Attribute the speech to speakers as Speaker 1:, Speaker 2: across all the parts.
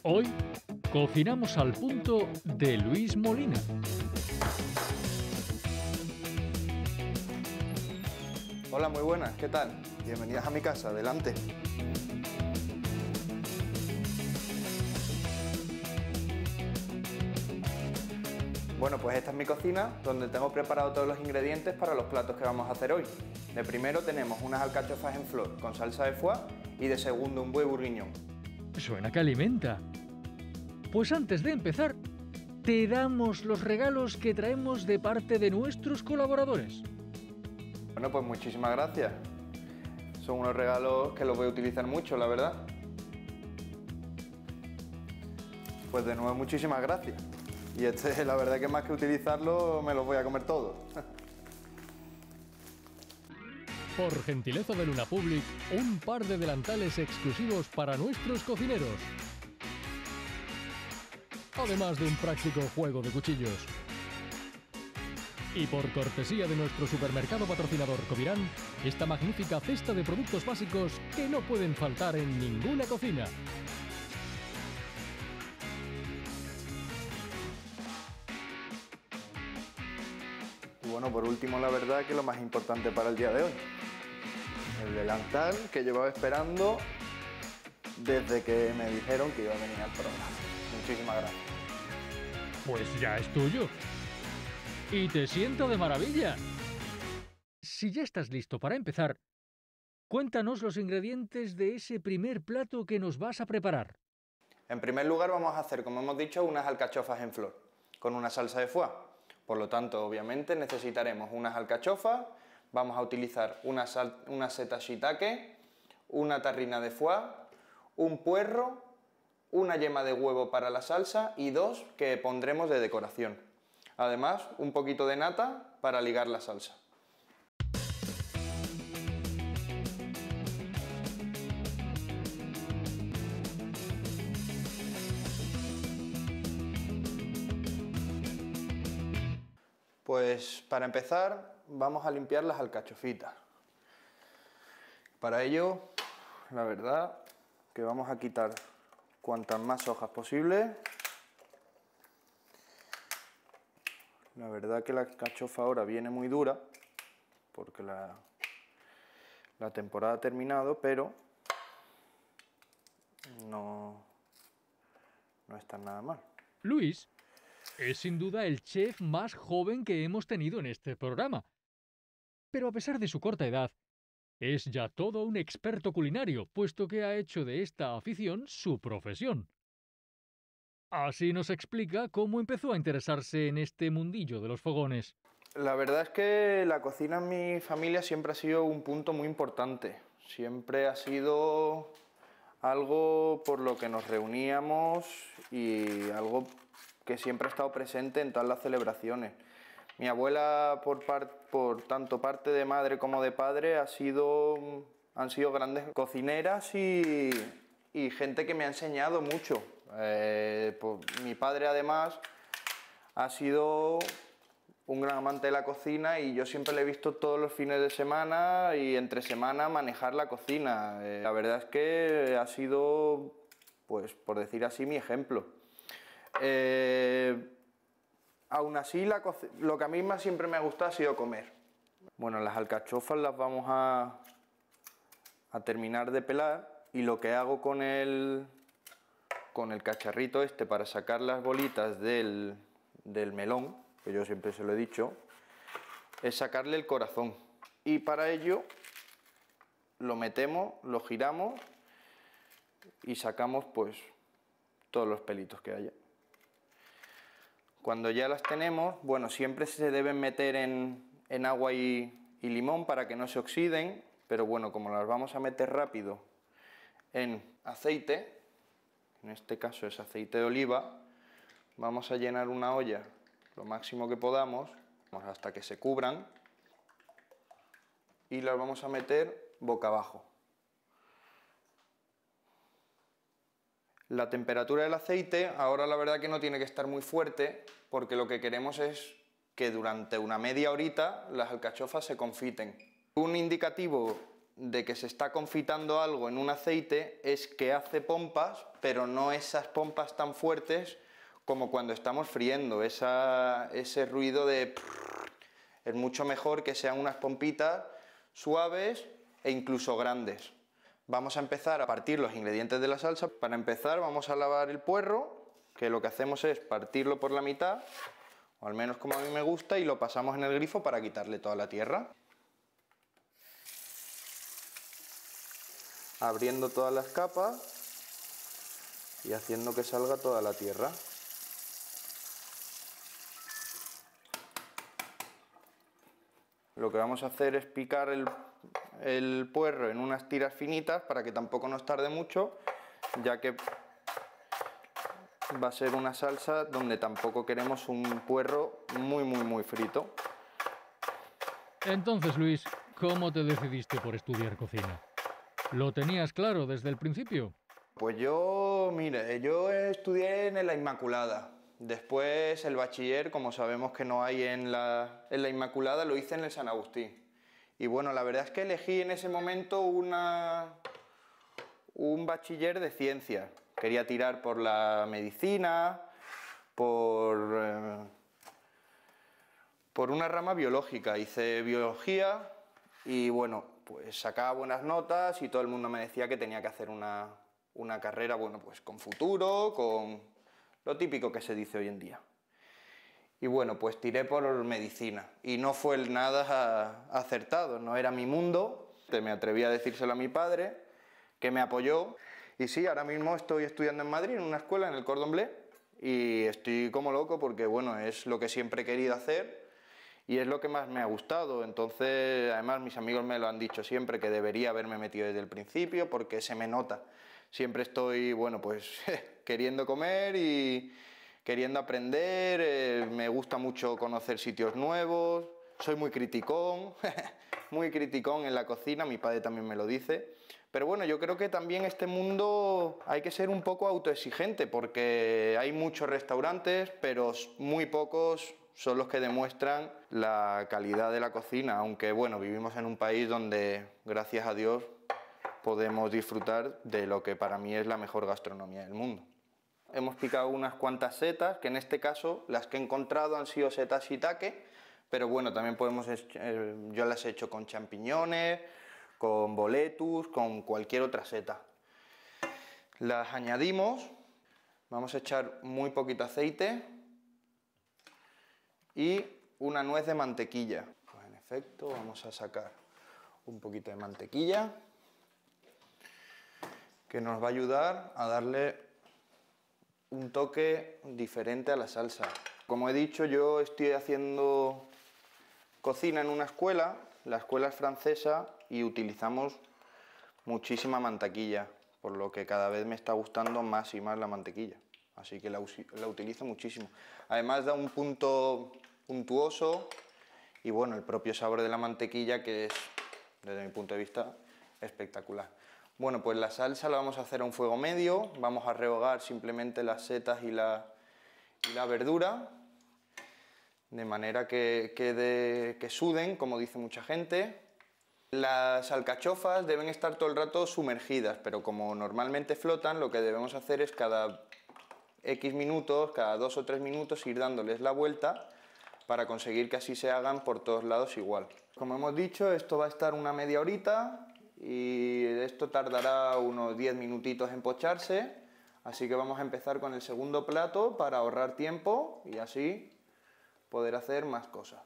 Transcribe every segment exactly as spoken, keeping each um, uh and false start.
Speaker 1: Hoy cocinamos al punto de Luis Molina.
Speaker 2: Hola, muy buenas, ¿qué tal? Bienvenidas a mi casa, adelante. Bueno, pues esta es mi cocina, donde tengo preparado todos los ingredientes para los platos que vamos a hacer hoy. De primero tenemos unas alcachofas en flor con salsa de foie y de segundo un buey bourguignon.
Speaker 1: Suena que alimenta. Pues antes de empezar, te damos los regalos que traemos de parte de nuestros colaboradores.
Speaker 2: Bueno, pues muchísimas gracias. Son unos regalos que los voy a utilizar mucho, la verdad. Pues de nuevo, muchísimas gracias. Y este, la verdad que más que utilizarlo, me los voy a comer todos.
Speaker 1: Por gentileza de Luna Public, un par de delantales exclusivos para nuestros cocineros. Además de un práctico juego de cuchillos. Y por cortesía de nuestro supermercado patrocinador Covirán, esta magnífica cesta de productos básicos que no pueden faltar en ninguna cocina.
Speaker 2: Y bueno, por último, la verdad que lo más importante para el día de hoy. El delantal que llevaba esperando desde que me dijeron que iba a venir al programa. Muchísimas gracias.
Speaker 1: Pues ya es tuyo. Y te siento de maravilla. Si ya estás listo para empezar, cuéntanos los ingredientes de ese primer plato que nos vas a preparar.
Speaker 2: En primer lugar vamos a hacer, como hemos dicho, unas alcachofas en flor, con una salsa de foie. Por lo tanto, obviamente, necesitaremos unas alcachofas, vamos a utilizar una, sal, una seta shiitake, una tarrina de foie, un puerro, una yema de huevo para la salsa y dos que pondremos de decoración. Además, un poquito de nata para ligar la salsa. Pues para empezar vamos a limpiar las alcachofitas. Para ello, la verdad que vamos a quitar cuantas más hojas posible. La verdad que la alcachofa ahora viene muy dura porque la, la temporada ha terminado, pero no, no está nada mal.
Speaker 1: Luis es sin duda el chef más joven que hemos tenido en este programa. Pero a pesar de su corta edad, es ya todo un experto culinario, puesto que ha hecho de esta afición su profesión. Así nos explica cómo empezó a interesarse en este mundillo de los fogones.
Speaker 2: La verdad es que la cocina en mi familia siempre ha sido un punto muy importante. Siempre ha sido algo por lo que nos reuníamos y algo que siempre ha estado presente en todas las celebraciones. Mi abuela, por, par, por tanto parte de madre como de padre, ha sido, han sido grandes cocineras y, y gente que me ha enseñado mucho. Eh, pues, mi padre, además, ha sido un gran amante de la cocina y yo siempre le he visto todos los fines de semana y entre semana manejar la cocina. Eh, la verdad es que ha sido, pues por decir así, mi ejemplo. Eh, aún así, la lo que a mí más siempre me ha gustado ha sido comer. Bueno, las alcachofas las vamos a, a terminar de pelar y lo que hago con el, con el cacharrito este para sacar las bolitas del, del melón, que yo siempre se lo he dicho, es sacarle el corazón. Y para ello lo metemos, lo giramos y sacamos pues todos los pelitos que haya. Cuando ya las tenemos, bueno, siempre se deben meter en, en agua y, y limón para que no se oxiden, pero bueno, como las vamos a meter rápido en aceite, en este caso es aceite de oliva, vamos a llenar una olla lo máximo que podamos, hasta que se cubran, y las vamos a meter boca abajo. La temperatura del aceite, ahora la verdad que no tiene que estar muy fuerte, porque lo que queremos es que durante una media horita las alcachofas se confiten. Un indicativo de que se está confitando algo en un aceite es que hace pompas, pero no esas pompas tan fuertes como cuando estamos friendo. Esa, ese ruido de... es mucho mejor que sean unas pompitas suaves e incluso grandes. Vamos a empezar a partir los ingredientes de la salsa. Para empezar vamos a lavar el puerro, que lo que hacemos es partirlo por la mitad, o al menos como a mí me gusta, y lo pasamos en el grifo para quitarle toda la tierra. Abriendo todas las capas y haciendo que salga toda la tierra. Lo que vamos a hacer es picar el, el puerro en unas tiras finitas para que tampoco nos tarde mucho, ya que va a ser una salsa donde tampoco queremos un puerro muy muy muy frito.
Speaker 1: Entonces, Luis, ¿cómo te decidiste por estudiar cocina? ¿Lo tenías claro desde el principio?
Speaker 2: Pues yo, mire, yo estudié en la Inmaculada. Después el bachiller, como sabemos que no hay en la, en la Inmaculada, lo hice en el San Agustín. Y bueno, la verdad es que elegí en ese momento una, un bachiller de ciencias. Quería tirar por la medicina, por, eh, por una rama biológica. Hice biología y bueno, pues sacaba buenas notas y todo el mundo me decía que tenía que hacer una, una carrera, bueno, pues con futuro, con lo típico que se dice hoy en día. Y bueno, pues tiré por medicina y no fue nada acertado, no era mi mundo. Me atreví a decírselo a mi padre, que me apoyó. Y sí, ahora mismo estoy estudiando en Madrid, en una escuela, en el Cordon Bleu, y estoy como loco porque, bueno, es lo que siempre he querido hacer y es lo que más me ha gustado. Entonces, además, mis amigos me lo han dicho siempre, que debería haberme metido desde el principio porque se me nota. Siempre estoy, bueno, pues queriendo comer y queriendo aprender, eh, me gusta mucho conocer sitios nuevos, soy muy criticón, muy criticón en la cocina, mi padre también me lo dice. Pero bueno, yo creo que también este mundo hay que ser un poco autoexigente porque hay muchos restaurantes, pero muy pocos son los que demuestran la calidad de la cocina, aunque bueno, vivimos en un país donde, gracias a Dios, podemos disfrutar de lo que para mí es la mejor gastronomía del mundo. Hemos picado unas cuantas setas, que en este caso las que he encontrado han sido setas shiitake, pero bueno, también podemos, yo las he hecho con champiñones, con boletus, con cualquier otra seta. Las añadimos, vamos a echar muy poquito aceite y una nuez de mantequilla. Pues en efecto, vamos a sacar un poquito de mantequilla, que nos va a ayudar a darle un toque diferente a la salsa. Como he dicho, yo estoy haciendo cocina en una escuela, la escuela es francesa y utilizamos muchísima mantequilla, por lo que cada vez me está gustando más y más la mantequilla, así que la, la utilizo muchísimo. Además da un punto untuoso y bueno, el propio sabor de la mantequilla, que es, desde mi punto de vista, espectacular. Bueno, pues la salsa la vamos a hacer a un fuego medio, vamos a rehogar simplemente las setas y la, y la verdura, de manera que, quede, que suden, como dice mucha gente. Las alcachofas deben estar todo el rato sumergidas, pero como normalmente flotan, lo que debemos hacer es cada X minutos, cada dos o tres minutos, ir dándoles la vuelta para conseguir que así se hagan por todos lados igual. Como hemos dicho, esto va a estar una media horita, y esto tardará unos diez minutitos en pocharse, así que vamos a empezar con el segundo plato para ahorrar tiempo y así poder hacer más cosas.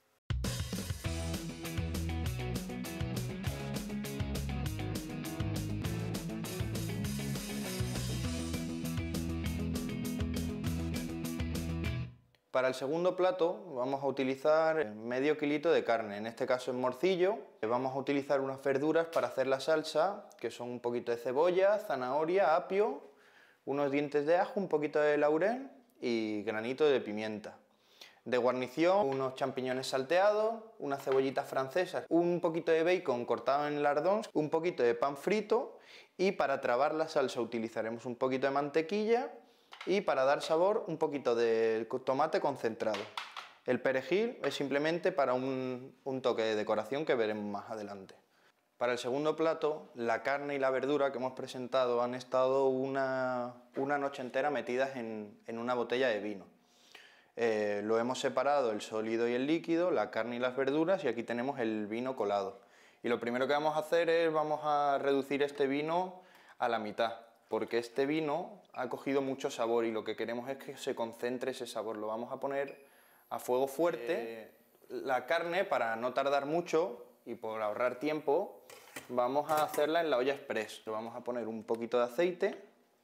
Speaker 2: Para el segundo plato vamos a utilizar medio kilito de carne, en este caso es morcillo. Vamos a utilizar unas verduras para hacer la salsa, que son un poquito de cebolla, zanahoria, apio, unos dientes de ajo, un poquito de laurel y granito de pimienta. De guarnición, unos champiñones salteados, unas cebollitas francesas, un poquito de bacon cortado en lardons, un poquito de pan frito y para trabar la salsa utilizaremos un poquito de mantequilla y para dar sabor un poquito de tomate concentrado. El perejil es simplemente para un, un toque de decoración que veremos más adelante. Para el segundo plato, la carne y la verdura que hemos presentado han estado una, una noche entera metidas en, en una botella de vino. Eh, lo hemos separado, el sólido y el líquido, la carne y las verduras, y aquí tenemos el vino colado. Y lo primero que vamos a hacer es, vamos a reducir este vino a la mitad, porque este vino ha cogido mucho sabor y lo que queremos es que se concentre ese sabor. Lo vamos a poner a fuego fuerte. Eh, la carne, para no tardar mucho y por ahorrar tiempo, vamos a hacerla en la olla express. Le vamos a poner un poquito de aceite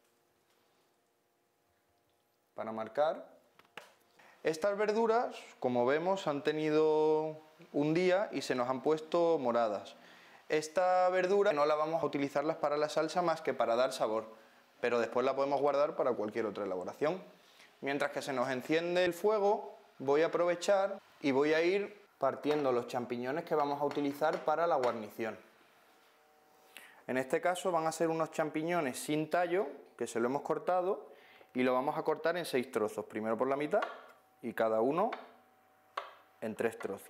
Speaker 2: para marcar. Estas verduras, como vemos, han tenido un día y se nos han puesto moradas. Esta verdura no la vamos a utilizarlas para la salsa más que para dar sabor, pero después la podemos guardar para cualquier otra elaboración. Mientras que se nos enciende el fuego, voy a aprovechar y voy a ir partiendo los champiñones que vamos a utilizar para la guarnición. En este caso van a ser unos champiñones sin tallo, que se lo hemos cortado, y lo vamos a cortar en seis trozos, primero por la mitad y cada uno en tres trozos.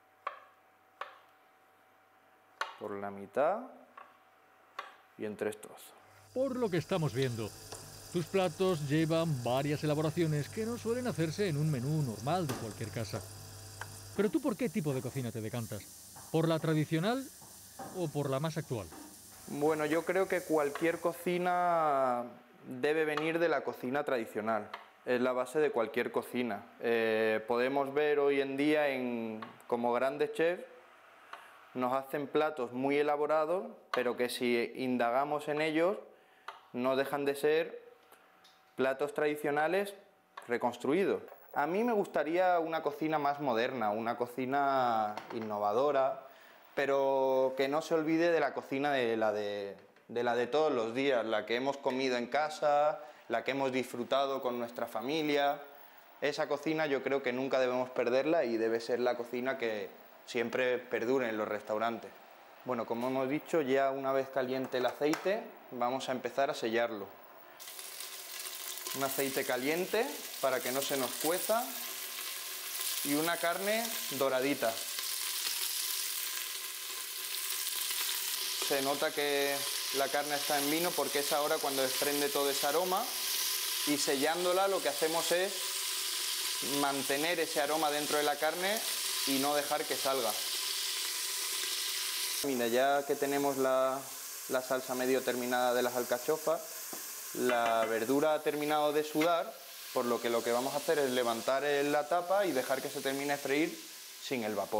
Speaker 2: Por la mitad y en tres trozos.
Speaker 1: Por lo que estamos viendo, tus platos llevan varias elaboraciones que no suelen hacerse en un menú normal de cualquier casa. Pero tú, ¿por qué tipo de cocina te decantas? ¿Por la tradicional o por la más actual?
Speaker 2: Bueno, yo creo que cualquier cocina debe venir de la cocina tradicional. Es la base de cualquier cocina. Eh, podemos ver hoy en día en, como grandes chefs nos hacen platos muy elaborados, pero que si indagamos en ellos no dejan de ser platos tradicionales reconstruidos. A mí me gustaría una cocina más moderna, una cocina innovadora, pero que no se olvide de la cocina de la de, de la de todos los días, la que hemos comido en casa, la que hemos disfrutado con nuestra familia. Esa cocina yo creo que nunca debemos perderla y debe ser la cocina que siempre perdure en los restaurantes. Bueno, como hemos dicho, ya una vez caliente el aceite, vamos a empezar a sellarlo. Un aceite caliente para que no se nos cueza y una carne doradita. Se nota que la carne está en vino porque es ahora cuando desprende todo ese aroma, y sellándola lo que hacemos es mantener ese aroma dentro de la carne y no dejar que salga. Mira, ya que tenemos la, la salsa medio terminada de las alcachofas, la verdura ha terminado de sudar, por lo que lo que vamos a hacer es levantar la tapa y dejar que se termine de freír sin el vapor.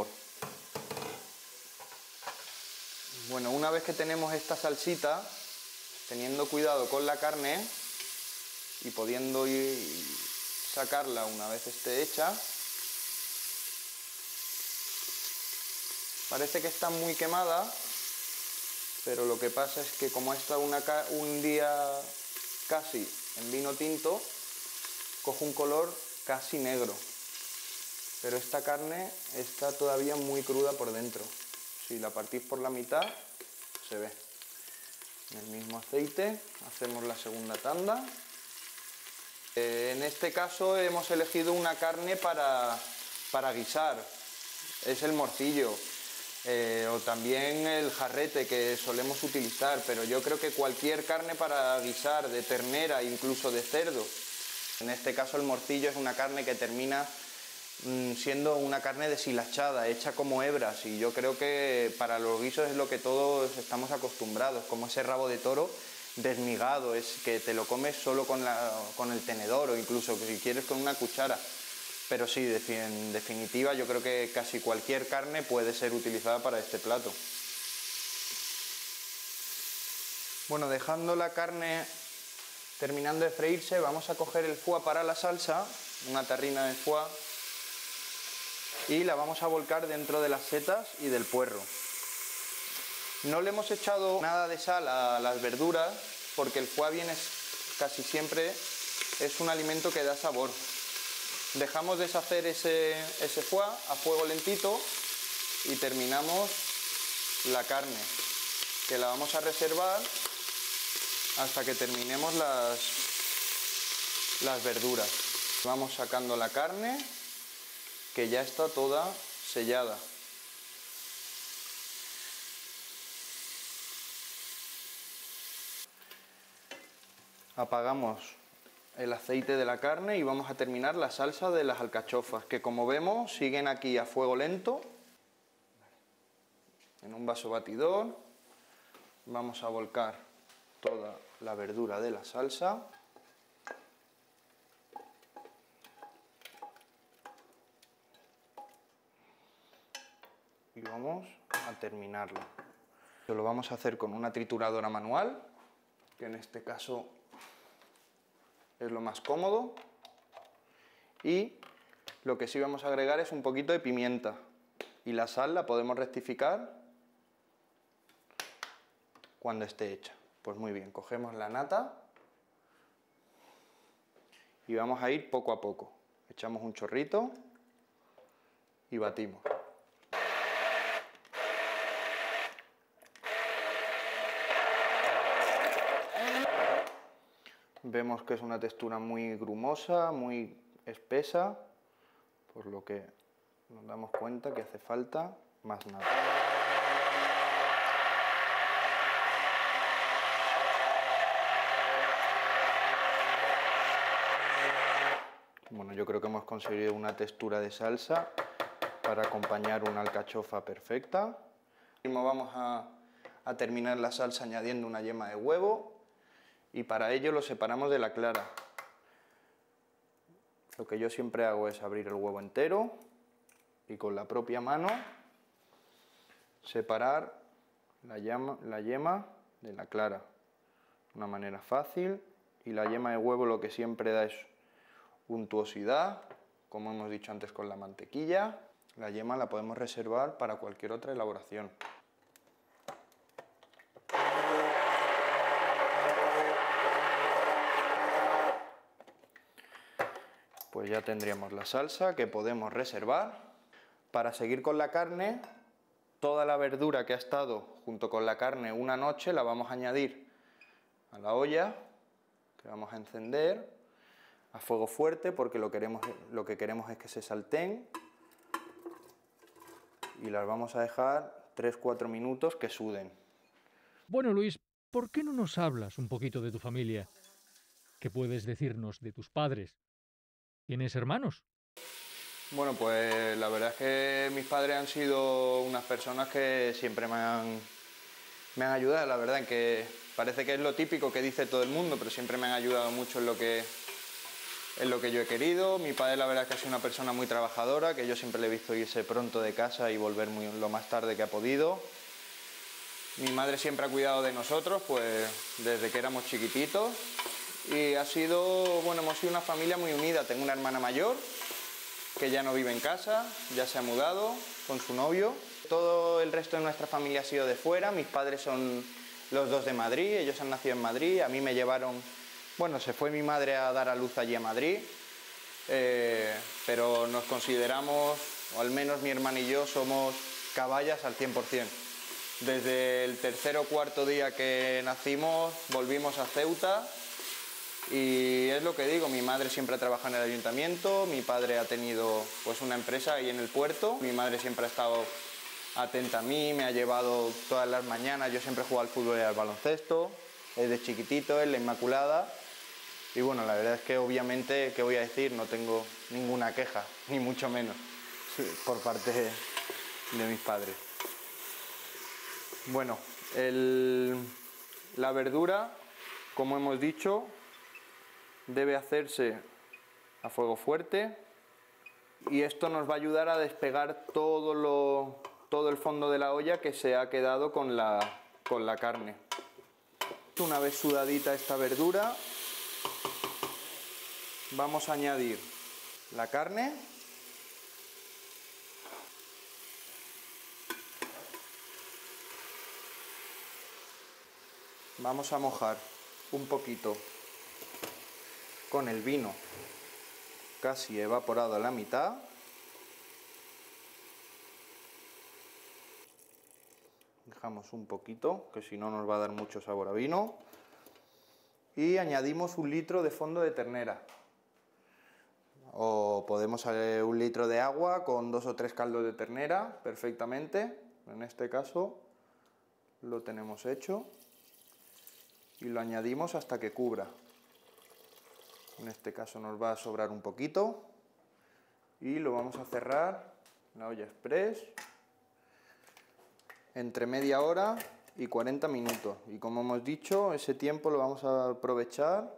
Speaker 2: Bueno, una vez que tenemos esta salsita, teniendo cuidado con la carne y pudiendo ir sacarla una vez esté hecha, parece que está muy quemada, pero lo que pasa es que como está una, un día casi en vino tinto, coge un color casi negro, pero esta carne está todavía muy cruda por dentro. Si la partís por la mitad, se ve. En el mismo aceite hacemos la segunda tanda. Eh, en este caso hemos elegido una carne para, para guisar, es el morcillo. Eh, o también el jarrete que solemos utilizar, pero yo creo que cualquier carne para guisar, de ternera, incluso de cerdo. En este caso el morcillo es una carne que termina mmm, siendo una carne deshilachada, hecha como hebras, y yo creo que para los guisos es lo que todos estamos acostumbrados, como ese rabo de toro desmigado, es que te lo comes solo con, la, con el tenedor o incluso si quieres con una cuchara. Pero sí, en definitiva, yo creo que casi cualquier carne puede ser utilizada para este plato. Bueno, dejando la carne terminando de freírse, vamos a coger el foie para la salsa, una tarrina de foie, y la vamos a volcar dentro de las setas y del puerro. No le hemos echado nada de sal a las verduras, porque el foie viene casi siempre, es un alimento que da sabor. Dejamos deshacer ese, ese foie a fuego lentito y terminamos la carne, que la vamos a reservar hasta que terminemos las, las verduras. Vamos sacando la carne, que ya está toda sellada. apagamos el aceite de la carne y vamos a terminar la salsa de las alcachofas, que como vemos siguen aquí a fuego lento. En un vaso batidor vamos a volcar toda la verdura de la salsa. Y vamos a terminarlo. Lo vamos a hacer con una trituradora manual, que en este caso es lo más cómodo. Y lo que sí vamos a agregar es un poquito de pimienta. Y la sal la podemos rectificar cuando esté hecha. Pues muy bien, cogemos la nata y vamos a ir poco a poco. Echamos un chorrito y batimos. Vemos que es una textura muy grumosa, muy espesa, por lo que nos damos cuenta que hace falta más nata. Bueno, yo creo que hemos conseguido una textura de salsa para acompañar una alcachofa perfecta. Vamos a, a terminar la salsa añadiendo una yema de huevo. Y para ello lo separamos de la clara. Lo que yo siempre hago es abrir el huevo entero y con la propia mano separar la yema, la yema de la clara. De una manera fácil, y la yema de huevo lo que siempre da es untuosidad, como hemos dicho antes con la mantequilla. La yema la podemos reservar para cualquier otra elaboración. Pues ya tendríamos la salsa que podemos reservar. Para seguir con la carne, toda la verdura que ha estado junto con la carne una noche la vamos a añadir a la olla, que vamos a encender a fuego fuerte porque lo, queremos, lo que queremos es que se salteen, y las vamos a dejar tres a cuatro minutos que suden.
Speaker 1: Bueno, Luis, ¿por qué no nos hablas un poquito de tu familia? ¿Qué puedes decirnos de tus padres? ¿Tienes hermanos?
Speaker 2: Bueno, pues la verdad es que mis padres han sido unas personas que siempre me han, me han ayudado, la verdad, en que parece que es lo típico que dice todo el mundo, pero siempre me han ayudado mucho en lo que, en lo que yo he querido. Mi padre la verdad es que ha sido una persona muy trabajadora, que yo siempre le he visto irse pronto de casa y volver muy, lo más tarde que ha podido. Mi madre siempre ha cuidado de nosotros, pues desde que éramos chiquititos. Y ha sido, bueno, hemos sido una familia muy unida. Tengo una hermana mayor que ya no vive en casa, ya se ha mudado con su novio. Todo el resto de nuestra familia ha sido de fuera. Mis padres son los dos de Madrid, ellos han nacido en Madrid. A mí me llevaron, bueno, se fue mi madre a dar a luz allí a Madrid, eh, pero nos consideramos, o al menos mi hermana y yo, somos caballas al cien por cien. Desde el tercer o cuarto día que nacimos volvimos a Ceuta. Y es lo que digo, mi madre siempre ha trabajado en el ayuntamiento, mi padre ha tenido pues una empresa ahí en el puerto, mi madre siempre ha estado atenta a mí, me ha llevado todas las mañanas, yo siempre he jugado al fútbol y al baloncesto, desde chiquitito, es la Inmaculada. Y bueno, la verdad es que obviamente, ¿qué voy a decir? No tengo ninguna queja, ni mucho menos, por parte de mis padres. Bueno, el, la verdura, como hemos dicho, debe hacerse a fuego fuerte, y esto nos va a ayudar a despegar todo, lo, todo el fondo de la olla que se ha quedado con la, con la carne. Una vez sudadita esta verdura, vamos a añadir la carne, vamos a mojar un poquito con el vino casi evaporado a la mitad. Dejamos un poquito, que si no nos va a dar mucho sabor a vino. Y añadimos un litro de fondo de ternera. O podemos hacer un litro de agua con dos o tres caldos de ternera, perfectamente. En este caso lo tenemos hecho. Y lo añadimos hasta que cubra. En este caso nos va a sobrar un poquito. Y lo vamos a cerrar, la olla express, entre media hora y cuarenta minutos. Y como hemos dicho, ese tiempo lo vamos a aprovechar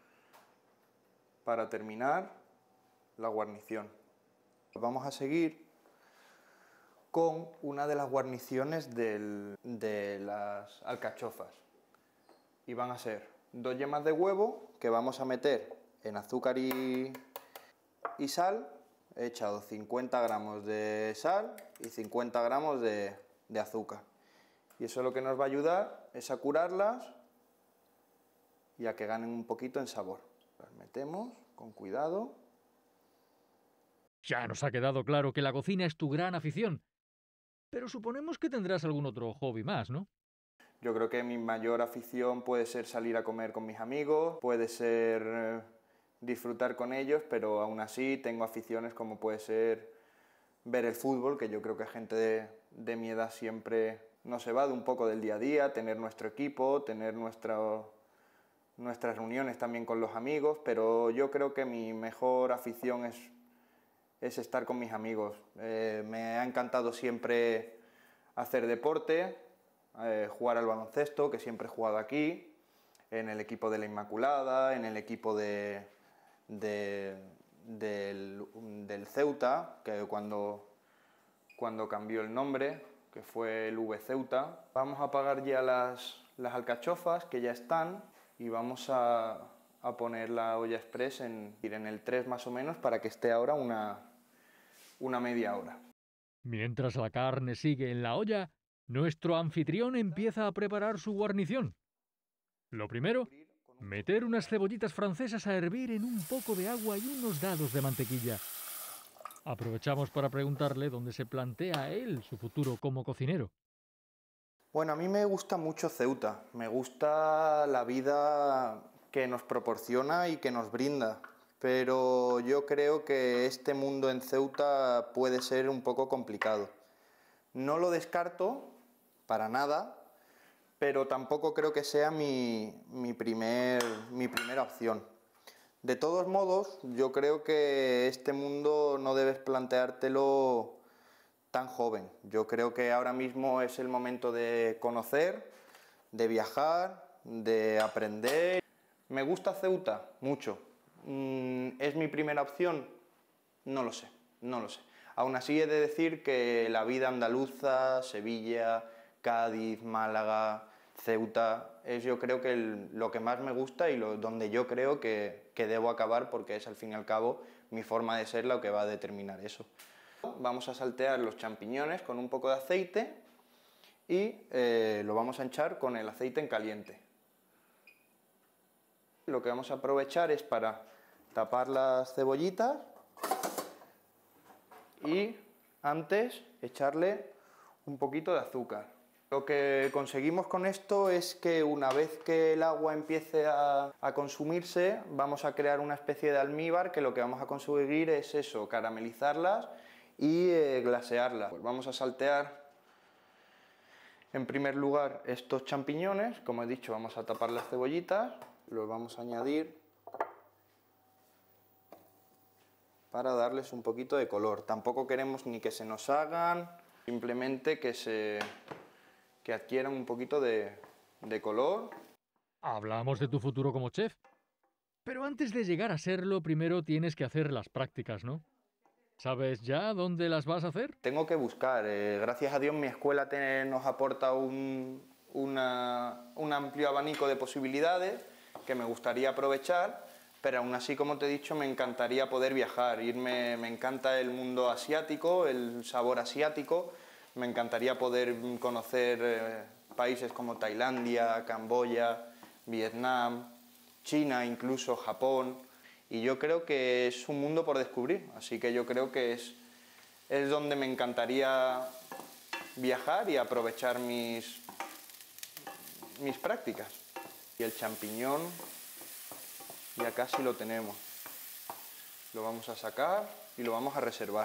Speaker 2: para terminar la guarnición. Vamos a seguir con una de las guarniciones del, de las alcachofas. Y van a ser dos yemas de huevo que vamos a meter en azúcar y, y sal. He echado cincuenta gramos de sal y cincuenta gramos de, de azúcar. Y eso lo que nos va a ayudar es a curarlas y a que ganen un poquito en sabor. Las metemos con cuidado.
Speaker 1: Ya nos ha quedado claro que la cocina es tu gran afición. Pero suponemos que tendrás algún otro hobby más, ¿no?
Speaker 2: Yo creo que mi mayor afición puede ser salir a comer con mis amigos, puede ser eh, disfrutar con ellos, pero aún así tengo aficiones como puede ser ver el fútbol, que yo creo que gente de, de mi edad siempre nos evade un poco del día a día, tener nuestro equipo, tener nuestro, nuestras reuniones también con los amigos, pero yo creo que mi mejor afición es, es estar con mis amigos. Eh, me ha encantado siempre hacer deporte, eh, jugar al baloncesto, que siempre he jugado aquí, en el equipo de la Inmaculada, en el equipo de, de, del, del Ceuta, que cuando, cuando cambió el nombre, que fue el V Ceuta. Vamos a apagar ya las, las alcachofas, que ya están, y vamos a, a poner la olla express en, en el tres más o menos, para que esté ahora una, una media hora.
Speaker 1: Mientras la carne sigue en la olla, nuestro anfitrión empieza a preparar su guarnición. Lo primero, meter unas cebollitas francesas a hervir en un poco de agua y unos dados de mantequilla. Aprovechamos para preguntarle dónde se plantea él su futuro como cocinero.
Speaker 2: Bueno, a mí me gusta mucho Ceuta, me gusta la vida que nos proporciona y que nos brinda, pero yo creo que este mundo en Ceuta puede ser un poco complicado. No lo descarto para nada, pero tampoco creo que sea mi, mi, primer, mi primera opción. De todos modos, yo creo que este mundo no debes planteártelo tan joven. Yo creo que ahora mismo es el momento de conocer, de viajar, de aprender. ¿Me gusta Ceuta? Mucho. ¿Es mi primera opción? No lo sé, no lo sé. Aún así he de decir que la vida andaluza, Sevilla, Cádiz, Málaga, Ceuta, es yo creo que el, lo que más me gusta y lo, donde yo creo que, que debo acabar, porque es al fin y al cabo mi forma de ser lo que va a determinar eso. Vamos a saltear los champiñones con un poco de aceite y eh, lo vamos a hinchar con el aceite en caliente. Lo que vamos a aprovechar es para tapar las cebollitas y antes echarle un poquito de azúcar. Lo que conseguimos con esto es que una vez que el agua empiece a, a consumirse, vamos a crear una especie de almíbar que lo que vamos a conseguir es eso, caramelizarlas y eh, glasearlas. Pues vamos a saltear en primer lugar estos champiñones, como he dicho vamos a tapar las cebollitas, los vamos a añadir para darles un poquito de color. Tampoco queremos ni que se nos hagan, simplemente que se que adquieran un poquito de, de color.
Speaker 1: Hablamos de tu futuro como chef. Pero antes de llegar a serlo, primero tienes que hacer las prácticas, ¿no? ¿Sabes ya dónde las vas a hacer?
Speaker 2: Tengo que buscar. Eh, gracias a Dios mi escuela te, nos aporta un, una, un amplio abanico de posibilidades que me gustaría aprovechar, pero aún así, como te he dicho, me encantaría poder viajar. Irme, me encanta el mundo asiático, el sabor asiático. Me encantaría poder conocer eh, países como Tailandia, Camboya, Vietnam, China, incluso Japón. Y yo creo que es un mundo por descubrir, así que yo creo que es, es donde me encantaría viajar y aprovechar mis, mis prácticas. Y el champiñón ya casi lo tenemos. Lo vamos a sacar y lo vamos a reservar.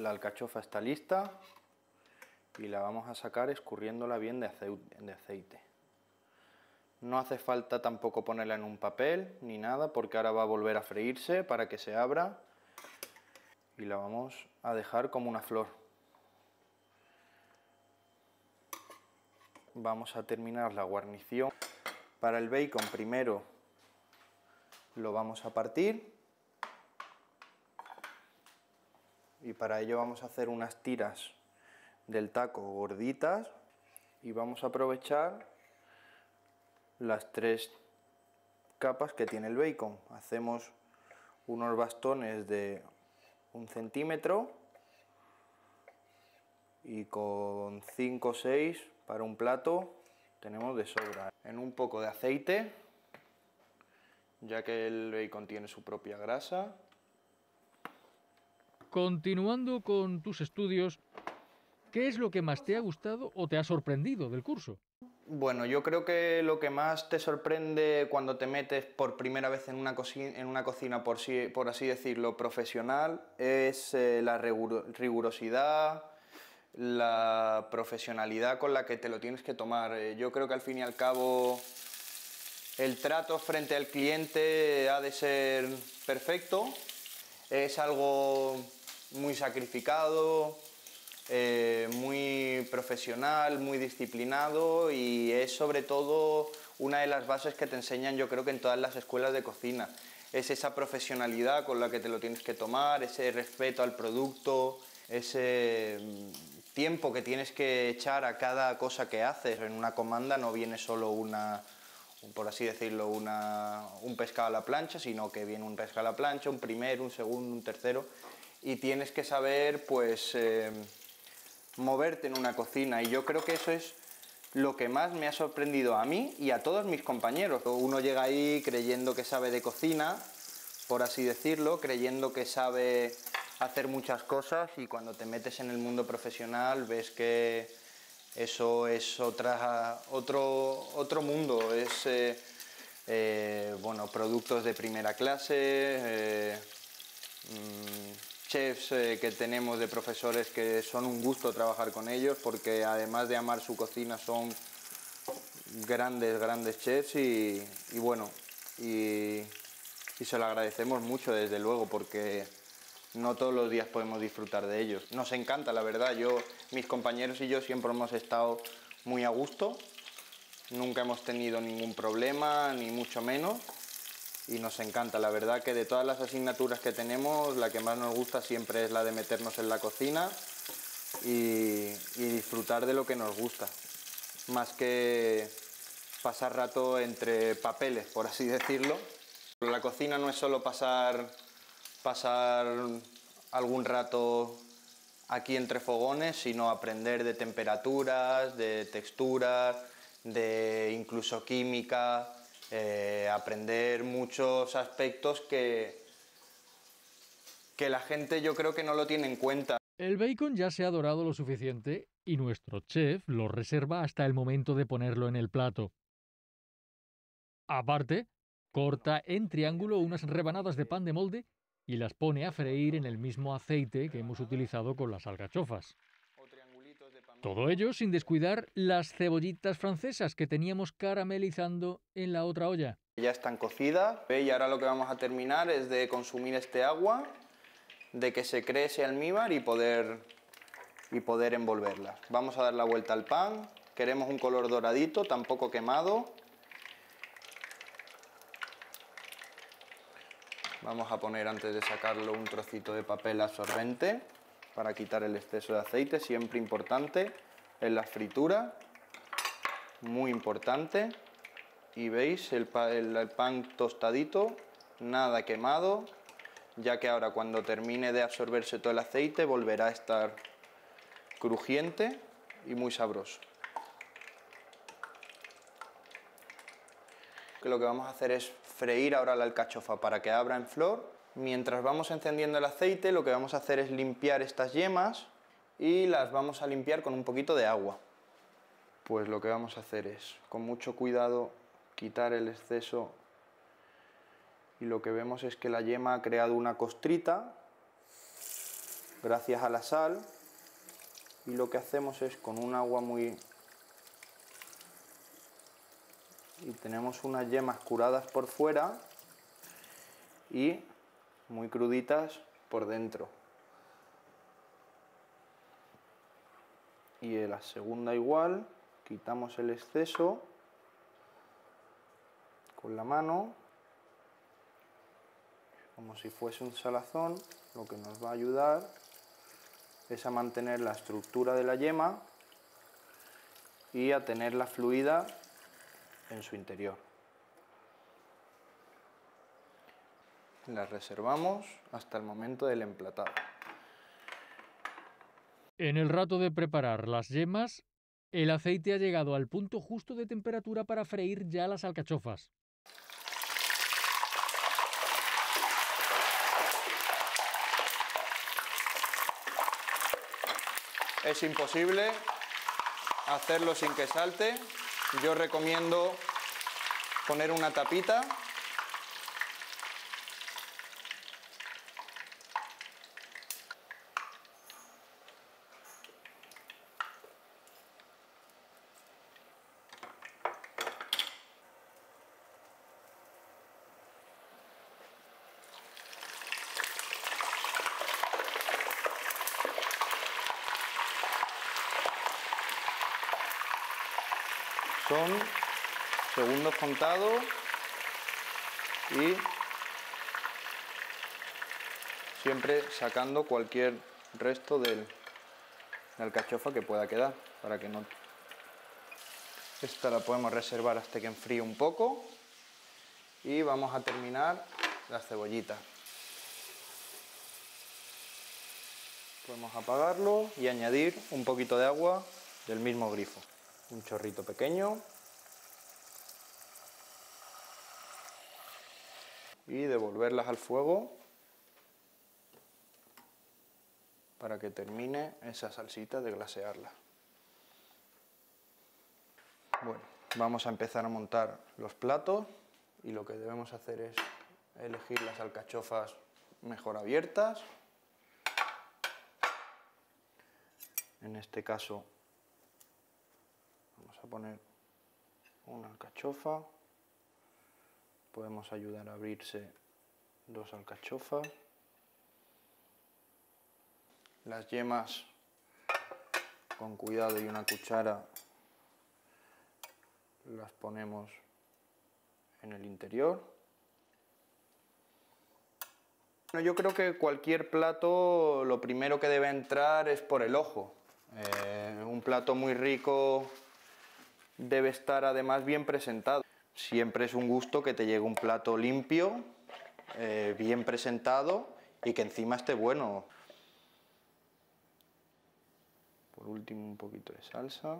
Speaker 2: La alcachofa está lista y la vamos a sacar escurriéndola bien de aceite. No hace falta tampoco ponerla en un papel ni nada, porque ahora va a volver a freírse para que se abra y la vamos a dejar como una flor. Vamos a terminar la guarnición. Para el bacon primero lo vamos a partir y para ello vamos a hacer unas tiras del taco gorditas y vamos a aprovechar las tres capas que tiene el bacon. Hacemos unos bastones de un centímetro y con cinco o seis para un plato tenemos de sobra. En un poco de aceite, ya que el bacon tiene su propia grasa.
Speaker 1: Continuando con tus estudios, ¿qué es lo que más te ha gustado o te ha sorprendido del curso?
Speaker 2: Bueno, yo creo que lo que más te sorprende cuando te metes por primera vez en una, en una cocina, por, si, por así decirlo, profesional, es eh, la rigurosidad, la profesionalidad con la que te lo tienes que tomar. Eh, yo creo que al fin y al cabo el trato frente al cliente ha de ser perfecto. Es algo muy sacrificado, Eh, muy profesional, muy disciplinado y es sobre todo una de las bases que te enseñan, yo creo que en todas las escuelas de cocina. Es esa profesionalidad con la que te lo tienes que tomar, ese respeto al producto, ese tiempo que tienes que echar a cada cosa que haces. En una comanda no viene solo una, por así decirlo, una, un pescado a la plancha, sino que viene un pescado a la plancha, un primero, un segundo, un tercero, y tienes que saber, pues, eh, moverte en una cocina, y yo creo que eso es lo que más me ha sorprendido a mí y a todos mis compañeros. Uno llega ahí creyendo que sabe de cocina, por así decirlo, creyendo que sabe hacer muchas cosas, y cuando te metes en el mundo profesional ves que eso es otra, otro, otro mundo. Es eh, eh, bueno, productos de primera clase, eh, mmm, chefs eh, que tenemos de profesores que son un gusto trabajar con ellos, porque además de amar su cocina son grandes, grandes chefs y, y bueno, y, y se lo agradecemos mucho desde luego, porque no todos los días podemos disfrutar de ellos. Nos encanta, la verdad. Yo, mis compañeros y yo siempre hemos estado muy a gusto, nunca hemos tenido ningún problema, ni mucho menos. Y nos encanta, la verdad que de todas las asignaturas que tenemos, la que más nos gusta siempre es la de meternos en la cocina y, y disfrutar de lo que nos gusta, más que pasar rato entre papeles, por así decirlo. La cocina no es solo pasar, pasar algún rato aquí entre fogones, sino aprender de temperaturas, de texturas, de incluso química. Eh, aprender muchos aspectos que, que la gente yo creo que no lo tiene en cuenta.
Speaker 1: El bacon ya se ha dorado lo suficiente y nuestro chef lo reserva hasta el momento de ponerlo en el plato. Aparte, corta en triángulo unas rebanadas de pan de molde y las pone a freír en el mismo aceite que hemos utilizado con las alcachofas. Todo ello sin descuidar las cebollitas francesas que teníamos caramelizando en la otra olla.
Speaker 2: Ya están cocidas, ¿ve? Y ahora lo que vamos a terminar es de consumir este agua, de que se cree ese almíbar y poder, y poder envolverlas. Vamos a dar la vuelta al pan, queremos un color doradito, tampoco quemado. Vamos a poner, antes de sacarlo, un trocito de papel absorbente para quitar el exceso de aceite, siempre importante en la fritura, muy importante. Y veis el, pa el, el pan tostadito, nada quemado, ya que ahora cuando termine de absorberse todo el aceite volverá a estar crujiente y muy sabroso. Lo que vamos a hacer es freír ahora la alcachofa para que abra en flor. Mientras vamos encendiendo el aceite, lo que vamos a hacer es limpiar estas yemas y las vamos a limpiar con un poquito de agua. Pues lo que vamos a hacer es, con mucho cuidado, quitar el exceso, y lo que vemos es que la yema ha creado una costrita gracias a la sal, y lo que hacemos es con un agua muy... y tenemos unas yemas curadas por fuera y muy cruditas por dentro. Y en la segunda igual, quitamos el exceso con la mano, como si fuese un salazón. Lo que nos va a ayudar es a mantener la estructura de la yema y a tenerla fluida en su interior. La reservamos hasta el momento del emplatado.
Speaker 1: En el rato de preparar las yemas, el aceite ha llegado al punto justo de temperatura para freír ya las alcachofas.
Speaker 2: Es imposible hacerlo sin que salte. Yo recomiendo poner una tapita son segundos contados y siempre sacando cualquier resto del, de alcachofa que pueda quedar, para que no... Esta la podemos reservar hasta que enfríe un poco y vamos a terminar las cebollitas. Podemos apagarlo y añadir un poquito de agua del mismo grifo. Un chorrito pequeño y devolverlas al fuego para que termine esa salsita de glasearla. Bueno, vamos a empezar a montar los platos y lo que debemos hacer es elegir las alcachofas mejor abiertas. En este caso vamos a poner una alcachofa, podemos ayudar a abrirse dos alcachofas, las yemas con cuidado y una cuchara las ponemos en el interior. Bueno, yo creo que cualquier plato lo primero que debe entrar es por el ojo. Eh, un plato muy rico debe estar además bien presentado. Siempre es un gusto que te llegue un plato limpio, eh, bien presentado y que encima esté bueno. Por último, un poquito de salsa.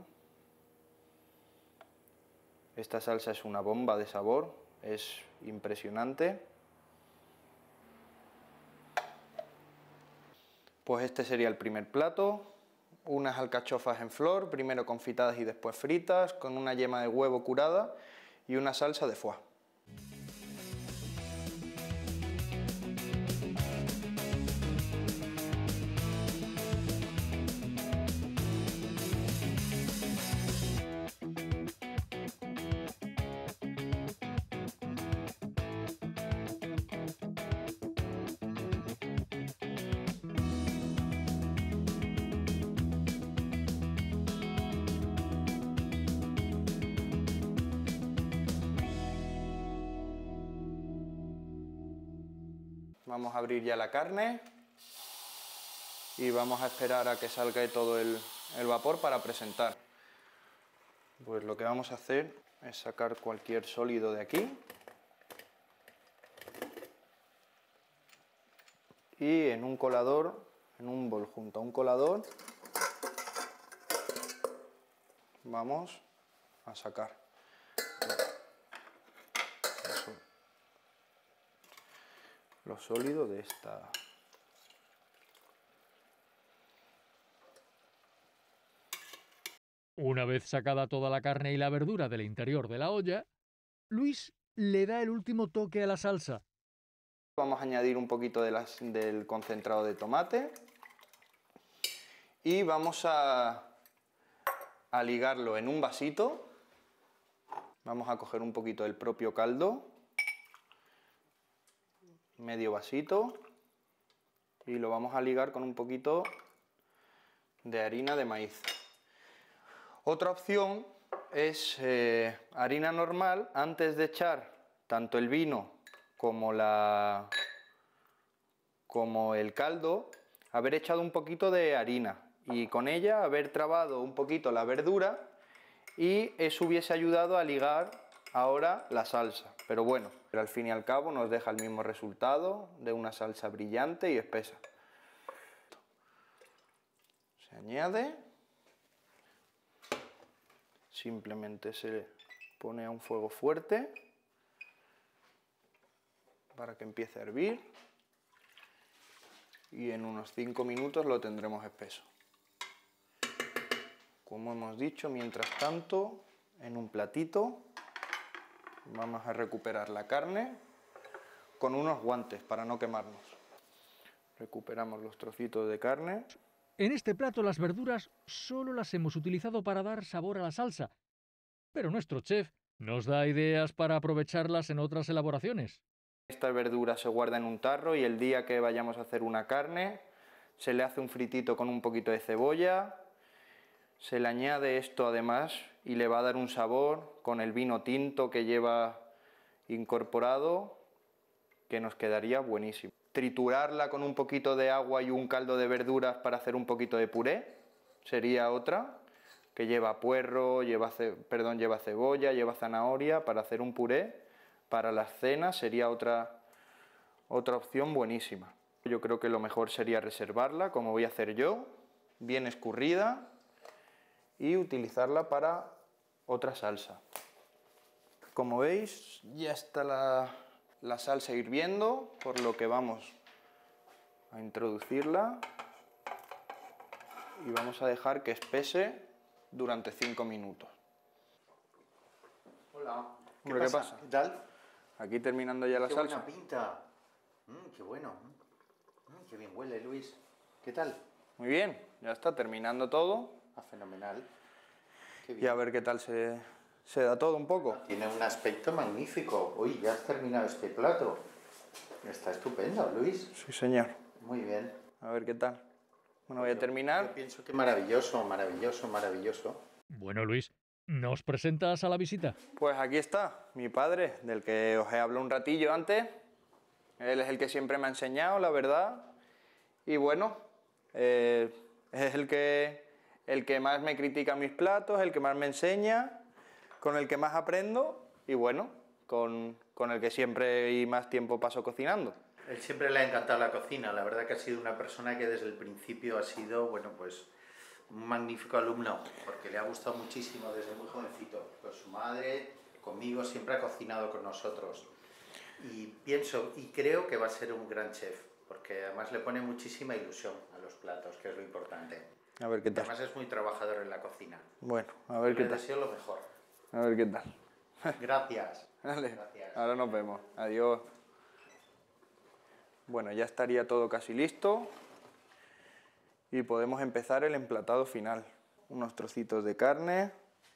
Speaker 2: Esta salsa es una bomba de sabor, es impresionante. Pues este sería el primer plato. Unas alcachofas en flor, primero confitadas y después fritas, con una yema de huevo curada y una salsa de foie. Vamos a abrir ya la carne y vamos a esperar a que salga todo el, el vapor para presentar. Pues lo que vamos a hacer es sacar cualquier sólido de aquí y en un colador, en un bol junto a un colador, vamos a sacar eso, lo sólido de esta.
Speaker 1: Una vez sacada toda la carne y la verdura del interior de la olla, Luis le da el último toque a la salsa.
Speaker 2: Vamos a añadir un poquito de las, del concentrado de tomate Y vamos a, a ligarlo en un vasito. Vamos a coger un poquito del propio caldo, medio vasito, y lo vamos a ligar con un poquito de harina de maíz. Otra opción es eh, harina normal. Antes de echar tanto el vino como, la, como el caldo, haber echado un poquito de harina y con ella haber trabado un poquito la verdura, y eso hubiese ayudado a ligar ahora la salsa. Pero bueno, pero al fin y al cabo nos deja el mismo resultado de una salsa brillante y espesa. Se añade, simplemente se pone a un fuego fuerte para que empiece a hervir, y en unos cinco minutos lo tendremos espeso. Como hemos dicho, mientras tanto, en un platito vamos a recuperar la carne con unos guantes para no quemarnos. Recuperamos los trocitos de carne.
Speaker 1: En este plato las verduras solo las hemos utilizado para dar sabor a la salsa, pero nuestro chef nos da ideas para aprovecharlas en otras elaboraciones.
Speaker 2: Esta verdura se guarda en un tarro y el día que vayamos a hacer una carne se le hace un fritito con un poquito de cebolla. Se le añade esto además y le va a dar un sabor con el vino tinto que lleva incorporado, que nos quedaría buenísimo. Triturarla con un poquito de agua y un caldo de verduras para hacer un poquito de puré sería otra, que lleva puerro, lleva, ce perdón, lleva cebolla, lleva zanahoria, para hacer un puré para las cenas sería otra, otra opción buenísima. Yo creo que lo mejor sería reservarla, como voy a hacer yo, bien escurrida, y utilizarla para otra salsa. Como veis, ya está la, la salsa hirviendo, por lo que vamos a introducirla y vamos a dejar que espese durante cinco minutos.
Speaker 3: Hola.
Speaker 2: ¿Qué, ¿Qué pasa?
Speaker 3: ¿Qué tal?
Speaker 2: Aquí terminando ya la
Speaker 3: qué
Speaker 2: salsa.
Speaker 3: Qué buena pinta. Mm, qué bueno. Mm, qué bien huele, Luis. ¿Qué tal?
Speaker 2: Muy bien, ya está terminando todo.
Speaker 3: Ah, fenomenal.
Speaker 2: Qué bien. Y a ver qué tal se, se da todo un poco.
Speaker 3: Tiene un aspecto magnífico. Uy, ya has terminado este plato. Está estupendo, Luis.
Speaker 2: Sí, señor.
Speaker 3: Muy bien.
Speaker 2: A ver qué tal. Bueno, voy a terminar.
Speaker 3: Yo pienso que maravilloso, maravilloso, maravilloso.
Speaker 1: Bueno, Luis, ¿nos presentas a la visita?
Speaker 2: Pues aquí está, mi padre, del que os he hablado un ratillo antes. Él es el que siempre me ha enseñado, la verdad. Y bueno, eh, es el que, el que más me critica mis platos, el que más me enseña, con el que más aprendo y bueno, con, con el que siempre y más tiempo paso cocinando.
Speaker 3: Él siempre le ha encantado la cocina. La verdad que ha sido una persona que desde el principio ha sido, bueno, pues un magnífico alumno, porque le ha gustado muchísimo desde muy jovencito. Con su madre, conmigo, siempre ha cocinado con nosotros. Y pienso, y creo que va a ser un gran chef, porque además le pone muchísima ilusión a los platos, que es lo importante.
Speaker 2: A ver qué tal.
Speaker 3: Además es muy trabajador en la cocina.
Speaker 2: Bueno, a ver qué tal.
Speaker 3: Le deseo lo mejor.
Speaker 2: A ver qué tal.
Speaker 3: Gracias.
Speaker 2: Vale.
Speaker 3: Gracias.
Speaker 2: Ahora nos vemos. Adiós. Bueno, ya estaría todo casi listo y podemos empezar el emplatado final. Unos trocitos de carne.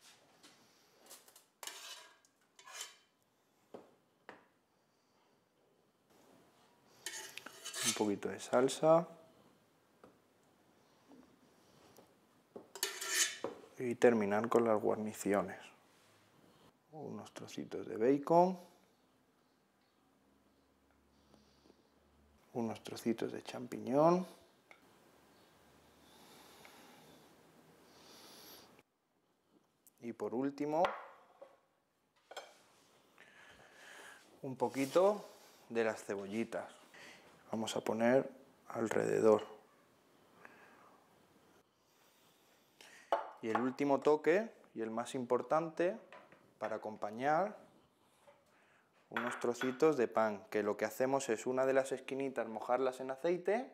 Speaker 2: Un poquito de salsa. Y terminar con las guarniciones. Unos trocitos de bacon. Unos trocitos de champiñón. Y por último, un poquito de las cebollitas. Vamos a poner alrededor. Y el último toque, y el más importante, para acompañar, unos trocitos de pan, que lo que hacemos es una de las esquinitas mojarlas en aceite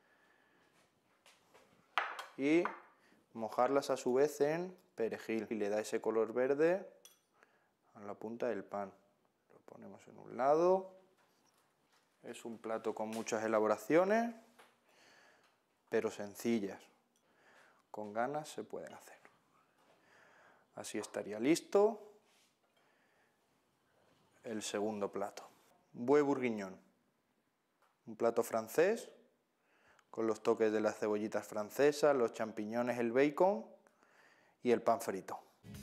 Speaker 2: y mojarlas a su vez en perejil, y le da ese color verde a la punta del pan. Lo ponemos en un lado. Es un plato con muchas elaboraciones, pero sencillas. con ganas se pueden hacer. Así estaría listo el segundo plato. Bouet bourguignon, un plato francés con los toques de las cebollitas francesas, los champiñones, el bacon y el pan frito.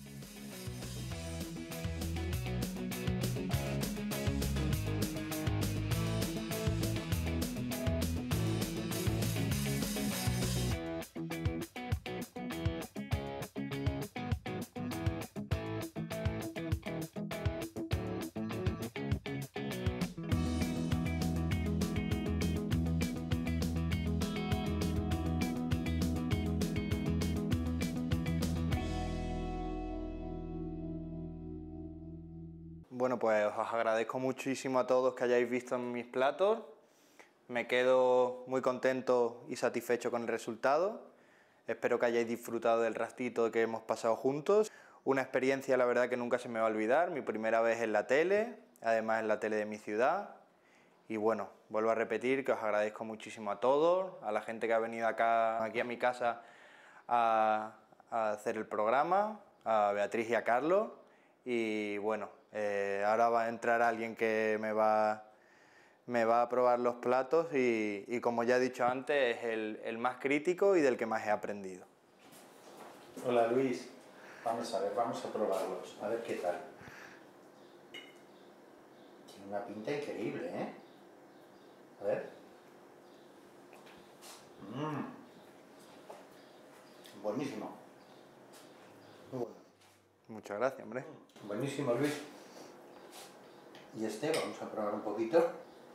Speaker 2: Bueno, pues os agradezco muchísimo a todos que hayáis visto mis platos. Me quedo muy contento y satisfecho con el resultado. Espero que hayáis disfrutado del ratito que hemos pasado juntos. Una experiencia, la verdad, que nunca se me va a olvidar. Mi primera vez en la tele, además en la tele de mi ciudad. Y bueno, vuelvo a repetir que os agradezco muchísimo a todos, a la gente que ha venido acá, aquí a mi casa a, a hacer el programa, a Beatriz y a Carlos. Y bueno, eh, ahora va a entrar alguien que me va, me va a probar los platos y, y como ya he dicho antes, es el, el más crítico y del que más he aprendido.
Speaker 3: Hola Luis, vamos a ver, vamos a probarlos, a ver qué tal. Tiene una pinta increíble, ¿eh? A ver. Mmm. Buenísimo. Muy bueno.
Speaker 2: Muchas gracias, hombre.
Speaker 3: Buenísimo, Luis. Y este, vamos a probar un poquito.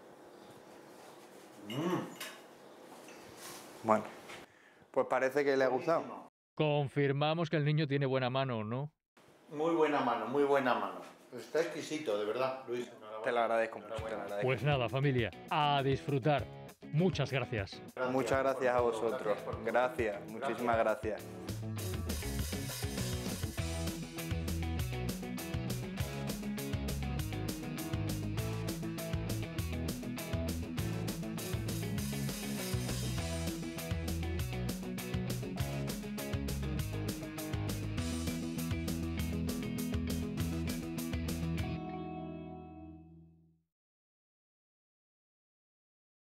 Speaker 3: Mmm.
Speaker 2: Bueno, pues parece que le ha gustado.
Speaker 1: Confirmamos que el niño tiene buena mano, ¿no?
Speaker 3: Muy buena mano, muy buena mano. Está exquisito, de verdad, Luis.
Speaker 2: Te lo agradezco mucho, te lo agradezco.
Speaker 1: Pues nada, familia, a disfrutar. Muchas gracias.
Speaker 2: Muchas gracias a vosotros. Gracias, muchísimas gracias.